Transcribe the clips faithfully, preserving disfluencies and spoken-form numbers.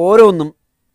ഓരോന്നും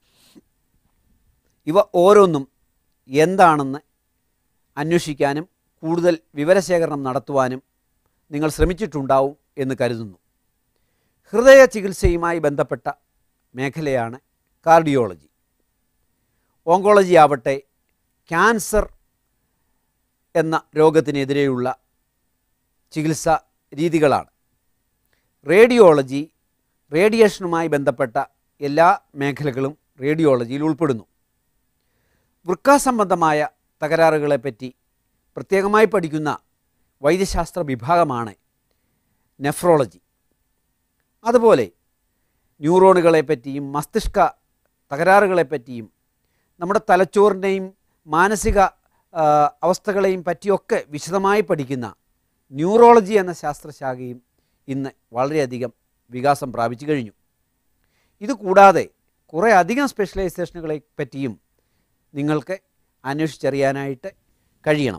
ഇവ ഓരോന്നും എന്താണെന്ന് അന്വേഷിക്കാനും കൂടുതൽ വിവരശേഖരണം നടത്തുവാനും നിങ്ങൾ ശ്രമിച്ചിട്ടുണ്ടാവും എന്ന് കരുതുന്നു. ഹൃദയ ചികിത്സയുമായി ബന്ധപ്പെട്ട മേഖലയാണ് കാർഡിയോളജി. ഓങ്കോളജി ആവട്ടെ ക്യാൻസർ എന്ന രോഗത്തിനെതിരെയുള്ള ചികിത്സാ രീതികളാണ്. റേഡിയോളജി റേഡിയേഷനുമായി ബന്ധപ്പെട്ട എല്ലാ മേഖലകളും റേഡിയോളജിയിൽ ഉൾപ്പെടുന്നു. വൃക്കാസംബന്ധമായ തകരാറുകളെപ്പറ്റി പ്രത്യേകമായി പഠിക്കുന്ന വൈദ്യശാസ്ത്ര വിഭാഗമാണ് നെഫ്രോളജി. അതുപോലെ ന്യൂറോണുകളെപ്പറ്റിയും മസ്തിഷ്ക തകരാറുകളെപ്പറ്റിയും നമ്മുടെ തലച്ചോറിനെയും മാനസിക അവസ്ഥകളെയും പറ്റിയൊക്കെ വിശദമായി പഠിക്കുന്ന ന്യൂറോളജി എന്ന ശാസ്ത്രശാഖയും ഇന്ന് വളരെയധികം വികാസം പ്രാപിച്ചു കഴിഞ്ഞു. ഇതുകൂടാതെ കുറേ അധികം സ്പെഷ്യലൈസേഷനുകളെ പറ്റിയും നിങ്ങൾക്ക് അന്വേഷിച്ചറിയാനായിട്ട് കഴിയണം.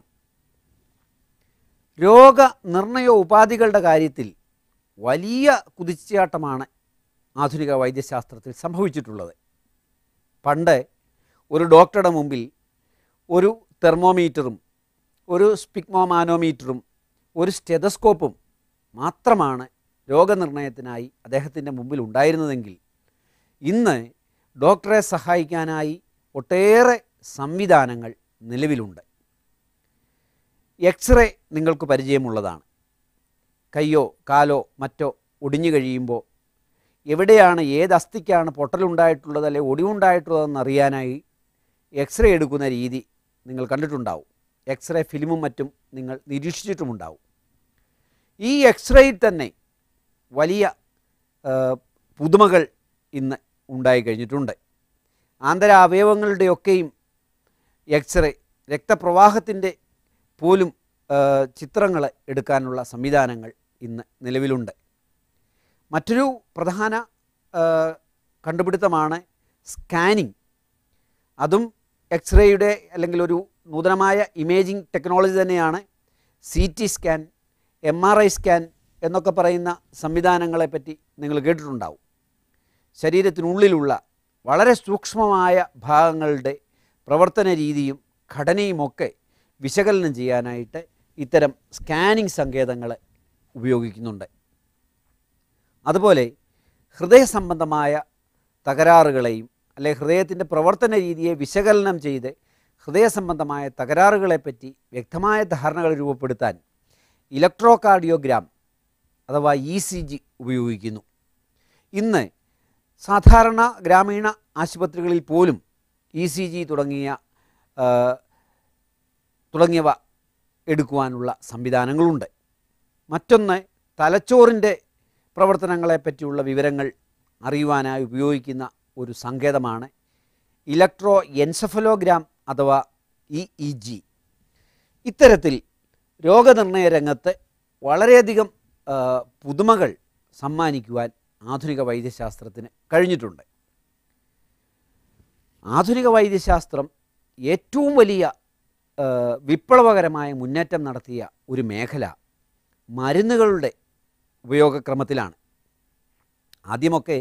രോഗനിർണയ ഉപാധികളുടെ കാര്യത്തിൽ വലിയ കുതിച്ചുചാട്ടമാണ് ആധുനിക വൈദ്യശാസ്ത്രത്തിൽ സംഭവിച്ചിട്ടുള്ളത്. പണ്ട് ഒരു ഡോക്ടറുടെ മുമ്പിൽ ഒരു തെർമോമീറ്ററും ഒരു സ്പിഗ്മോമാനോമീറ്ററും ഒരു സ്റ്റെതസ്കോപ്പും മാത്രമാണ് രോഗനിർണയത്തിനായി അദ്ദേഹത്തിൻ്റെ മുമ്പിൽ ഉണ്ടായിരുന്നതെങ്കിൽ ഇന്ന് ഡോക്ടറെ സഹായിക്കാനായി ഒട്ടേറെ സംവിധാനങ്ങൾ നിലവിലുണ്ട്. എക്സ്റേ നിങ്ങൾക്ക് പരിചയമുള്ളതാണ്. കയ്യോ കാലോ മറ്റോ ഒടിഞ്ഞു കഴിയുമ്പോൾ എവിടെയാണ് ഏത് അസ്ഥിക്കാണ് പൊട്ടലുണ്ടായിട്ടുള്ളത് അല്ലെങ്കിൽ ഒടിവുണ്ടായിട്ടുള്ളതെന്ന് അറിയാനായി എക്സ്റേ എടുക്കുന്ന രീതി നിങ്ങൾ കണ്ടിട്ടുണ്ടാവും. എക്സ്റേ ഫിലിമും മറ്റും നിങ്ങൾ നിരീക്ഷിച്ചിട്ടുമുണ്ടാവും. ഈ എക്സ്റേയിൽ തന്നെ വലിയ പുതുമകൾ ഇന്ന് ഉണ്ടായിക്കഴിഞ്ഞിട്ടുണ്ട്. ആന്തര അവയവങ്ങളുടെയൊക്കെയും എക്സ്റേ, രക്തപ്രവാഹത്തിൻ്റെ പോലും ചിത്രങ്ങൾ എടുക്കാനുള്ള സംവിധാനങ്ങൾ ഇന്ന് നിലവിലുണ്ട്. മറ്റൊരു പ്രധാന കണ്ടുപിടുത്തമാണ് സ്കാനിങ്. അതും എക്സ്റേയുടെ അല്ലെങ്കിൽ ഒരു നൂതനമായ ഇമേജിംഗ് ടെക്നോളജി തന്നെയാണ്. C T scan, M R I scan എന്നൊക്കെ പറയുന്ന സംവിധാനങ്ങളെപ്പറ്റി നിങ്ങൾ കേട്ടിട്ടുണ്ടാവും. ശരീരത്തിനുള്ളിലുള്ള വളരെ സൂക്ഷ്മമായ ഭാഗങ്ങളുടെ പ്രവർത്തന രീതിയും ഘടനയുമൊക്കെ വിശകലനം ചെയ്യാനായിട്ട് ഇത്തരം സ്കാനിങ് സങ്കേതങ്ങൾ ഉപയോഗിക്കുന്നുണ്ട്. അതുപോലെ ഹൃദയ സംബന്ധമായ തകരാറുകളെയും അല്ലെ ഹൃദയത്തിൻ്റെ പ്രവർത്തന രീതിയെ വിശകലനം ചെയ്ത് ഹൃദയ സംബന്ധമായ തകരാറുകളെപ്പറ്റി വ്യക്തമായ ധാരണകൾ രൂപപ്പെടുത്താൻ ഇലക്ട്രോ കാർഡിയോഗ്രാം അഥവാ ഇ സി ജി ഉപയോഗിക്കുന്നു. ഇന്ന് സാധാരണ ഗ്രാമീണ ആശുപത്രികളിൽ പോലും ഇ സി ജി തുടങ്ങിയ തുടങ്ങിയവ എടുക്കുവാനുള്ള സംവിധാനങ്ങളുണ്ട്. മറ്റൊന്ന് തലച്ചോറിൻ്റെ പ്രവർത്തനങ്ങളെപ്പറ്റിയുള്ള വിവരങ്ങൾ അറിയുവാനായി ഉപയോഗിക്കുന്ന ഒരു സങ്കേതമാണ് ഇലക്ട്രോ എൻസെഫലോഗ്രാം അഥവാ ഇ ഇ ജി. ഇത്തരത്തിൽ രോഗനിർണയ രംഗത്ത് വളരെയധികം പുതുമകൾ സമ്മാനിക്കുവാൻ ആധുനിക വൈദ്യശാസ്ത്രത്തിന് കഴിഞ്ഞിട്ടുണ്ട്. ആധുനിക വൈദ്യശാസ്ത്രം ഏറ്റവും വലിയ വിപ്ലവകരമായ മുന്നേറ്റം നടത്തിയ ഒരു മേഖല മരുന്നുകളുടെ ഉപയോഗക്രമത്തിലാണ്. ആദ്യമൊക്കെ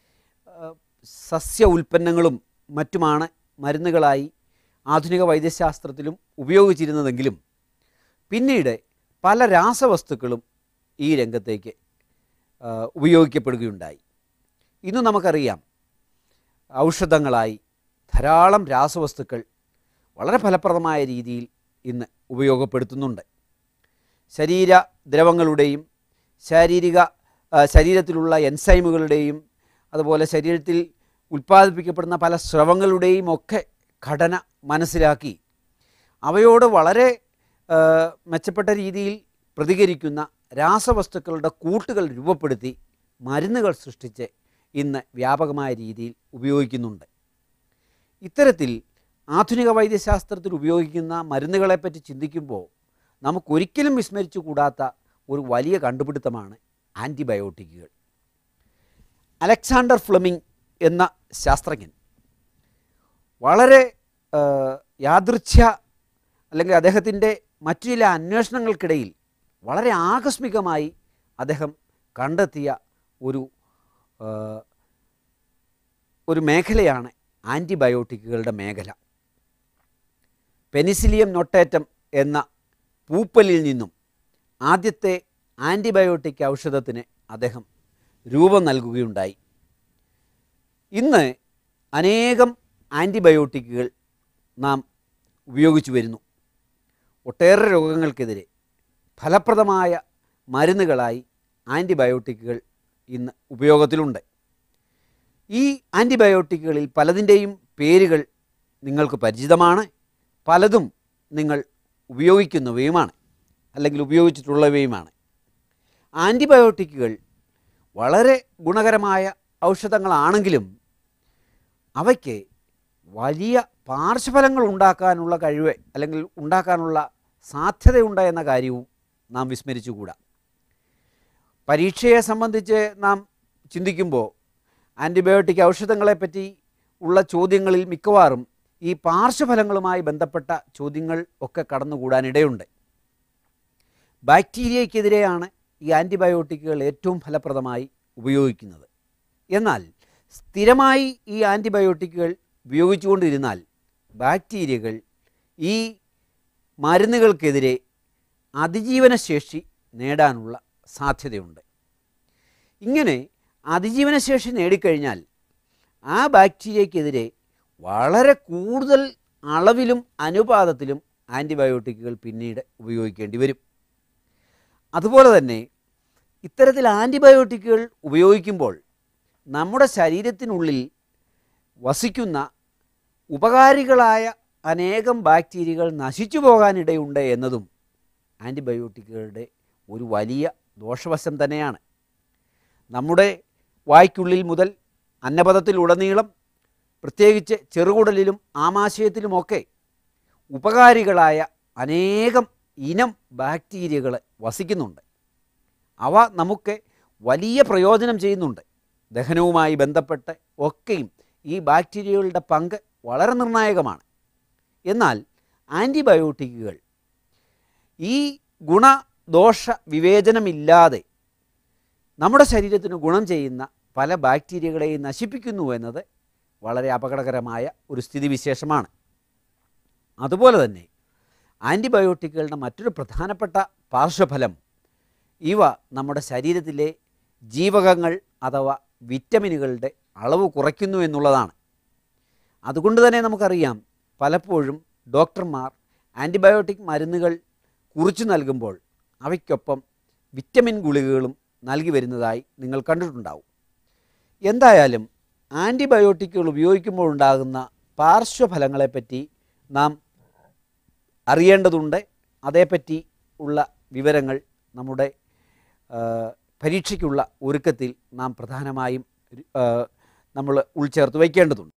സസ്യ ഉൽപ്പന്നങ്ങളും മറ്റുമാണ് മരുന്നുകളായി ആധുനിക വൈദ്യശാസ്ത്രത്തിലും ഉപയോഗിച്ചിരുന്നതെങ്കിലും പിന്നീട് പല രാസവസ്തുക്കളും ഈ രംഗത്തേക്ക് ഉപയോഗിക്കപ്പെടുകയുണ്ടായി. ഇന്ന് നമുക്കറിയാം ഔഷധങ്ങളായി ധാരാളം രാസവസ്തുക്കൾ വളരെ ഫലപ്രദമായ രീതിയിൽ ഇന്ന് ഉപയോഗപ്പെടുത്തുന്നുണ്ട്. ശരീരദ്രവങ്ങളുടെയും ശാരീരിക ശരീരത്തിലുള്ള എൻസൈമുകളുടെയും അതുപോലെ ശരീരത്തിൽ ഉൽപ്പാദിപ്പിക്കപ്പെടുന്ന പല സ്രവങ്ങളുടെയും ഒക്കെ ഘടന മനസ്സിലാക്കി അവയോട് വളരെ മെച്ചപ്പെട്ട രീതിയിൽ പ്രതികരിക്കുന്ന രാസവസ്തുക്കളുടെ കൂട്ടുകൾ രൂപപ്പെടുത്തി മരുന്നുകൾ സൃഷ്ടിച്ച് ഇന്ന് വ്യാപകമായ രീതിയിൽ ഉപയോഗിക്കുന്നുണ്ട്. ഇത്തരത്തിൽ ആധുനിക വൈദ്യശാസ്ത്രത്തിൽ ഉപയോഗിക്കുന്ന മരുന്നുകളെപ്പറ്റി ചിന്തിക്കുമ്പോൾ നമുക്കൊരിക്കലും വിസ്മരിച്ചു കൂടാത്ത ഒരു വലിയ കണ്ടുപിടുത്തമാണ് ആൻറ്റിബയോട്ടിക്കുകൾ. അലക്സാണ്ടർ ഫ്ലെമിംഗ് എന്ന ശാസ്ത്രജ്ഞൻ വളരെ യാദൃച്ഛ്യ അല്ലെങ്കിൽ അദ്ദേഹത്തിൻ്റെ മറ്റു ചില അന്വേഷണങ്ങൾക്കിടയിൽ വളരെ ആകസ്മികമായി അദ്ദേഹം കണ്ടെത്തിയ ഒരു ഒരു മേഖലയാണ് ആൻറ്റിബയോട്ടിക്കുകളുടെ മേഖല. പെനിസിലിയം നൊട്ടേറ്റം എന്ന പൂപ്പലിൽ നിന്നും ആദ്യത്തെ ആൻറ്റിബയോട്ടിക് ഔഷധത്തിന് അദ്ദേഹം രൂപം നൽകുകയുണ്ടായി. ഇന്ന് അനേകം ആൻറ്റിബയോട്ടിക്കുകൾ നാം ഉപയോഗിച്ചു വരുന്നു. ഒട്ടേറെ രോഗങ്ങൾക്കെതിരെ ഫലപ്രദമായ മരുന്നുകളായി ആൻറ്റിബയോട്ടിക്കുകൾ ഇന്ന് ഉപയോഗത്തിലുണ്ട്. ഈ ആൻറ്റിബയോട്ടിക്കുകളിൽ പലതിൻ്റെയും പേരുകൾ നിങ്ങൾക്ക് പരിചിതമാണ്. പലതും നിങ്ങൾ ഉപയോഗിക്കുന്നവയുമാണ്, അല്ലെങ്കിൽ ഉപയോഗിച്ചിട്ടുള്ളവയുമാണ്. ആൻറ്റിബയോട്ടിക്കുകൾ വളരെ ഗുണകരമായ ഔഷധങ്ങളാണെങ്കിലും അവയ്ക്ക് വലിയ പാർശ്വഫലങ്ങൾ ഉണ്ടാക്കാനുള്ള കഴിവ് അല്ലെങ്കിൽ ഉണ്ടാക്കാനുള്ള സാധ്യതയുണ്ട് എന്ന കാര്യവും നാം വിസ്മരിച്ചുകൂടാ. പരീക്ഷയെ സംബന്ധിച്ച് നാം ചിന്തിക്കുമ്പോൾ ആൻറ്റിബയോട്ടിക് ഔഷധങ്ങളെപ്പറ്റി ഉള്ള ചോദ്യങ്ങളിൽ മിക്കവാറും ഈ പാർശ്വഫലങ്ങളുമായി ബന്ധപ്പെട്ട ചോദ്യങ്ങൾ ഒക്കെ കടന്നുകൂടാനിടയുണ്ട്. ബാക്ടീരിയയ്ക്കെതിരെയാണ് ഈ ആൻറ്റിബയോട്ടിക്കുകൾ ഏറ്റവും ഫലപ്രദമായി ഉപയോഗിക്കുന്നത്. എന്നാൽ സ്ഥിരമായി ഈ ആൻറ്റിബയോട്ടിക്കുകൾ ഉപയോഗിച്ചുകൊണ്ടിരുന്നാൽ ബാക്ടീരിയകൾ ഈ മരുന്നുകൾക്കെതിരെ അതിജീവനശേഷി നേടാനുള്ള സാധ്യതയുണ്ട്. ഇങ്ങനെ അതിജീവനശേഷി നേടിക്കഴിഞ്ഞാൽ ആ ബാക്ടീരിയയ്ക്കെതിരെ വളരെ കൂടുതൽ അളവിലും അനുപാതത്തിലും ആൻറ്റിബയോട്ടിക്കുകൾ പിന്നീട് ഉപയോഗിക്കേണ്ടി വരും. അതുപോലെ തന്നെ ഇത്തരത്തിൽ ആൻറ്റിബയോട്ടിക്കുകൾ ഉപയോഗിക്കുമ്പോൾ നമ്മുടെ ശരീരത്തിനുള്ളിൽ വസിക്കുന്ന ഉപകാരികളായ അനേകം ബാക്ടീരിയകൾ നശിച്ചു പോകാനിടയുണ്ട് എന്നതും ആൻറ്റിബയോട്ടിക്കുകളുടെ ഒരു വലിയ ദോഷവശം തന്നെയാണ്. നമ്മുടെ വായ്ക്കുള്ളിൽ മുതൽ അന്നപഥത്തിലുടനീളം, പ്രത്യേകിച്ച് ചെറുകുടലിലും ആമാശയത്തിലുമൊക്കെ ഉപകാരികളായ അനേകം ഇനം ബാക്ടീരിയകൾ വസിക്കുന്നുണ്ട്. അവ നമുക്ക് വലിയ പ്രയോജനം ചെയ്യുന്നുണ്ട്. ദഹനവുമായി ബന്ധപ്പെട്ട് ഒക്കെയും ഈ ബാക്ടീരിയകളുടെ പങ്ക് വളരെ നിർണായകമാണ്. എന്നാൽ ആൻറ്റിബയോട്ടിക്കുകൾ ഈ ഗുണദോഷ വിവേചനമില്ലാതെ നമ്മുടെ ശരീരത്തിന് ഗുണം ചെയ്യുന്ന പല ബാക്ടീരിയകളെയും നശിപ്പിക്കുന്നു എന്നത് വളരെ അപകടകരമായ ഒരു സ്ഥിതിവിശേഷമാണ്. അതുപോലെ തന്നെ ആൻറ്റിബയോട്ടിക്കുകളുടെ മറ്റൊരു പ്രധാനപ്പെട്ട പാർശ്വഫലം ഇവ നമ്മുടെ ശരീരത്തിലെ ജീവകങ്ങൾ അഥവാ വിറ്റമിനുകളുടെ അളവ് കുറയ്ക്കുന്നു എന്നുള്ളതാണ്. അതുകൊണ്ട് തന്നെ നമുക്കറിയാം, പലപ്പോഴും ഡോക്ടർമാർ ആൻറ്റിബയോട്ടിക് മരുന്നുകൾ കുറിച്ചു നൽകുമ്പോൾ അവയ്ക്കൊപ്പം വിറ്റമിൻ ഗുളികകളും നൽകി വരുന്നതായി നിങ്ങൾ കണ്ടിട്ടുണ്ടാവും. എന്തായാലും ആൻറ്റിബയോട്ടിക്കുകൾ ഉപയോഗിക്കുമ്പോൾ ഉണ്ടാകുന്ന പാർശ്വഫലങ്ങളെപ്പറ്റി നാം അറിയേണ്ടതുണ്ട്. അതേപ്പറ്റി ഉള്ള വിവരങ്ങൾ നമ്മുടെ പരീക്ഷയ്ക്കുള്ള ഒരുക്കത്തിൽ നാം പ്രധാനമായും നമ്മൾ ഉൾച്ചേർത്ത് വയ്ക്കേണ്ടതുണ്ട്.